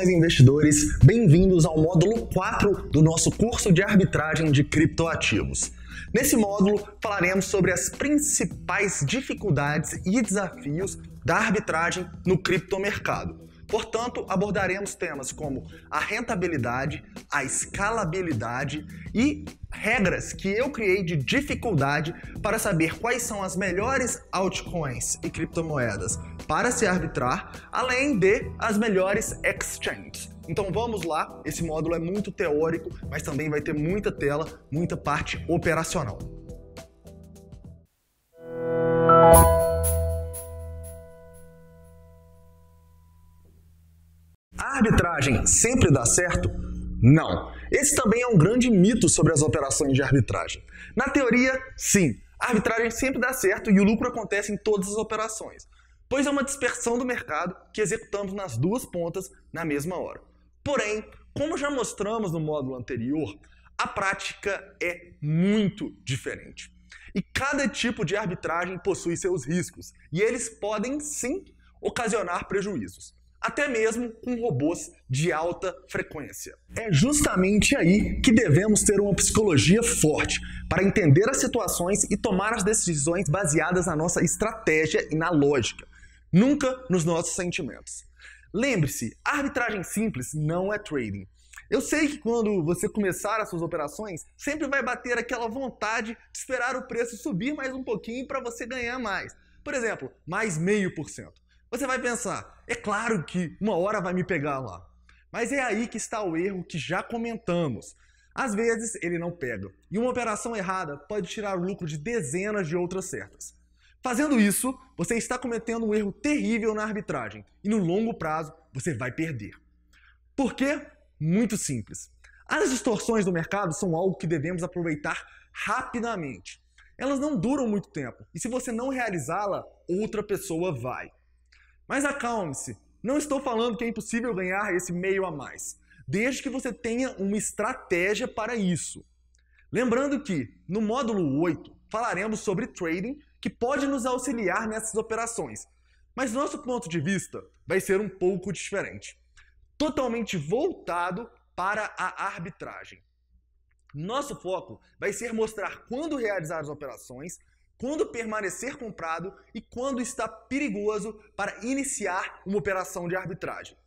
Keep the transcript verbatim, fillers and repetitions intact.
Saudações investidores, bem-vindos ao módulo quatro do nosso curso de arbitragem de criptoativos. Nesse módulo falaremos sobre as principais dificuldades e desafios da arbitragem no criptomercado. Portanto, abordaremos temas como a rentabilidade, a escalabilidade e regras que eu criei de dificuldade para saber quais são as melhores altcoins e criptomoedas para se arbitrar, além de as melhores exchanges. Então vamos lá, esse módulo é muito teórico, mas também vai ter muita tela, muita parte operacional. A arbitragem sempre dá certo? Não. Esse também é um grande mito sobre as operações de arbitragem. Na teoria, sim, a arbitragem sempre dá certo e o lucro acontece em todas as operações, pois é uma dispersão do mercado que executamos nas duas pontas na mesma hora. Porém, como já mostramos no módulo anterior, a prática é muito diferente. E cada tipo de arbitragem possui seus riscos, e eles podem sim ocasionar prejuízos, até mesmo com robôs de alta frequência. É justamente aí que devemos ter uma psicologia forte para entender as situações e tomar as decisões baseadas na nossa estratégia e na lógica, nunca nos nossos sentimentos. Lembre-se, a arbitragem simples não é trading. Eu sei que quando você começar as suas operações, sempre vai bater aquela vontade de esperar o preço subir mais um pouquinho para você ganhar mais. Por exemplo, mais meio por cento. Você vai pensar, é claro que uma hora vai me pegar lá. Mas é aí que está o erro que já comentamos. Às vezes ele não pega, e uma operação errada pode tirar o lucro de dezenas de outras certas. Fazendo isso, você está cometendo um erro terrível na arbitragem, e no longo prazo você vai perder. Por quê? Muito simples. As distorções do mercado são algo que devemos aproveitar rapidamente. Elas não duram muito tempo, e se você não realizá-la, outra pessoa vai. Mas acalme-se, não estou falando que é impossível ganhar esse meio a mais, desde que você tenha uma estratégia para isso. Lembrando que, no módulo oito, falaremos sobre trading, que pode nos auxiliar nessas operações, mas nosso ponto de vista vai ser um pouco diferente, totalmente voltado para a arbitragem. Nosso foco vai ser mostrar quando realizar as operações, quando permanecer comprado e quando está perigoso para iniciar uma operação de arbitragem.